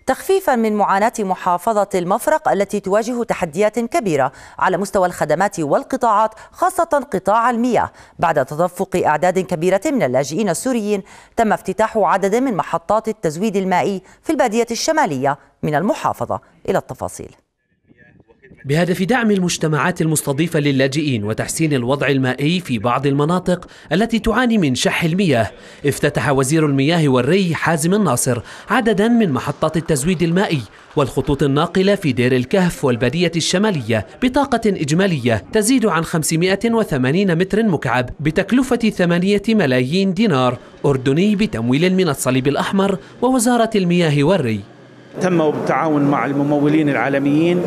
تخفيفا من معاناة محافظة المفرق التي تواجه تحديات كبيرة على مستوى الخدمات والقطاعات، خاصة قطاع المياه. بعد تدفق أعداد كبيرة من اللاجئين السوريين، تم افتتاح عدد من محطات التزويد المائي في البادية الشمالية من المحافظة. إلى التفاصيل. بهدف دعم المجتمعات المستضيفة للاجئين وتحسين الوضع المائي في بعض المناطق التي تعاني من شح المياه، افتتح وزير المياه والري حازم الناصر عددا من محطات التزويد المائي والخطوط الناقلة في دير الكهف والبادية الشمالية بطاقة إجمالية تزيد عن 580 متر مكعب بتكلفة 8 ملايين دينار أردني بتمويل من الصليب الأحمر ووزارة المياه والري. تم بالتعاون مع الممولين العالميين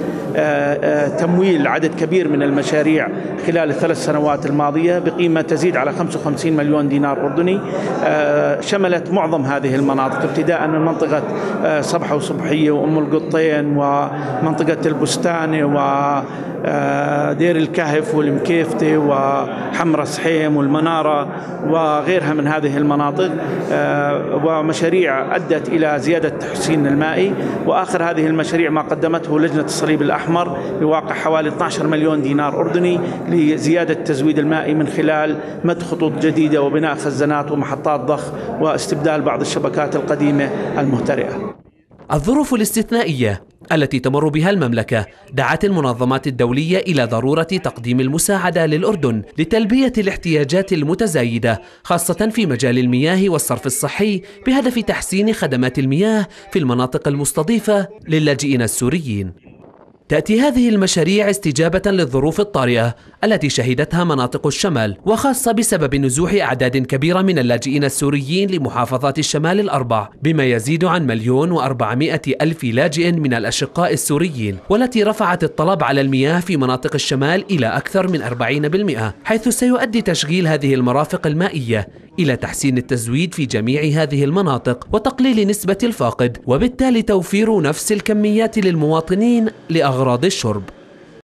تمويل عدد كبير من المشاريع خلال الثلاث سنوات الماضية بقيمة تزيد على 55 مليون دينار أردني، شملت معظم هذه المناطق ابتداء من منطقة صبحة وصبحية وأم القطين ومنطقة البستانة ودير الكهف والمكيفتة وحمرة صحيم والمنارة وغيرها من هذه المناطق، ومشاريع أدت إلى زيادة تحسين المائي. وآخر هذه المشاريع ما قدمته لجنة الصليب الأحمر بواقع حوالي 12 مليون دينار أردني لزيادة التزويد المائي من خلال مد خطوط جديدة وبناء خزانات ومحطات ضخ واستبدال بعض الشبكات القديمة المهترئة. الظروف الاستثنائية التي تمر بها المملكة دعت المنظمات الدولية إلى ضرورة تقديم المساعدة للأردن لتلبية الاحتياجات المتزايدة، خاصة في مجال المياه والصرف الصحي، بهدف تحسين خدمات المياه في المناطق المستضيفة للاجئين السوريين. تأتي هذه المشاريع استجابة للظروف الطارئة التي شهدتها مناطق الشمال، وخاصة بسبب نزوح أعداد كبيرة من اللاجئين السوريين لمحافظات الشمال الأربع، بما يزيد عن 1,400,000 لاجئ من الأشقاء السوريين، والتي رفعت الطلب على المياه في مناطق الشمال إلى أكثر من 40%، حيث سيؤدي تشغيل هذه المرافق المائية إلى تحسين التزويد في جميع هذه المناطق وتقليل نسبة الفاقد، وبالتالي توفير نفس الكميات للمواطنين لأغراض الشرب.